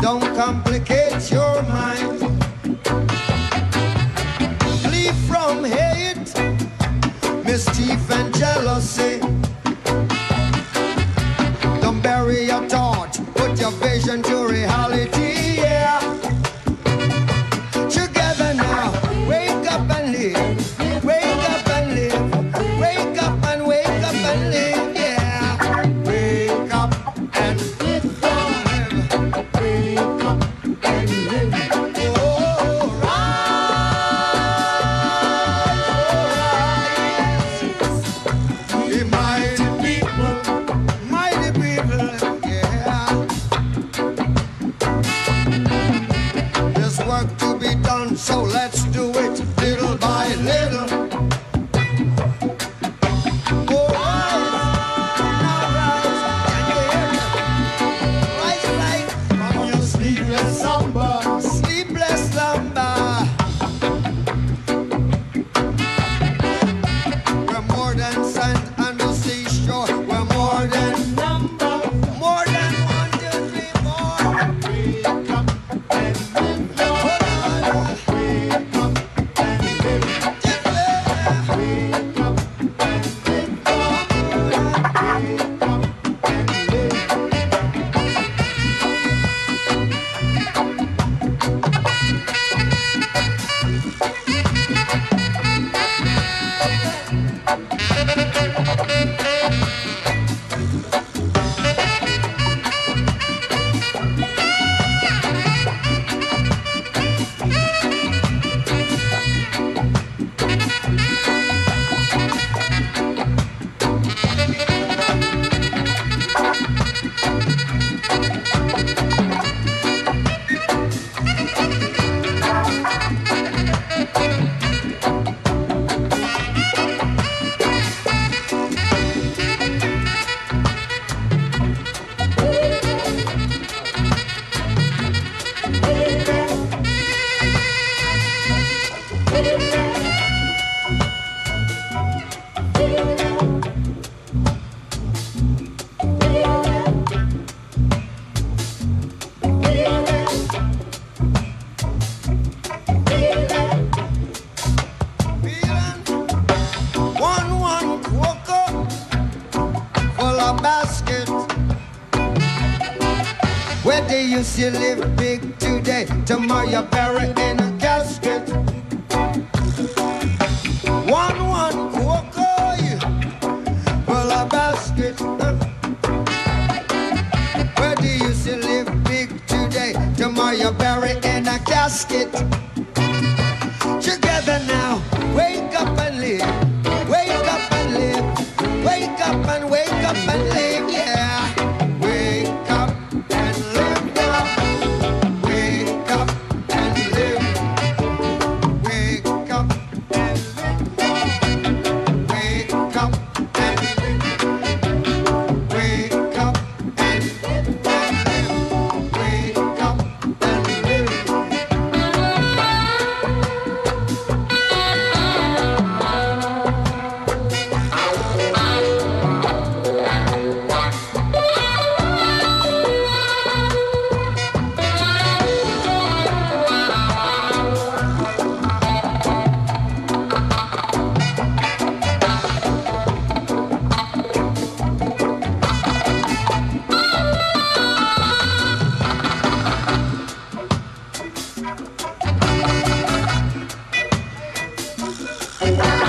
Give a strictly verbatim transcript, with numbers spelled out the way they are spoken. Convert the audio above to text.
don't complicate your mind. Flee from hate, mischief and jealousy. Don't bury your thought, put your vision to reality, yeah. Together now, wake up and live, wake up and live, wake up and wake up and live, yeah. Wake up and live, wake up and live. Oh, rise, the mighty people, mighty people, yeah. There's work to be done, so let's do it little by little. Oh, rise, now rise, can you hear me? Rise like from your sleepless slumber, sleepless slumber. We're more than sand and the seashore. We're more than number, more than one, two, three, four. Wake up and live, Lord. Wake up and live. Just live. Wake up and live, Lord. Wake up and live. One, one cocoa full of basket. Where they used to live big today, tomorrow you're buried in a casket. One, one cocoa full of basket. Where they used to live big today, tomorrow you're buried in a casket. Together now, wake up and live, wake up and live, wake up and wake up and live, yeah. Wake up and live now, wake up and live, wake up and live now, wake up and live, wake up and live, wake up and live. Thank you.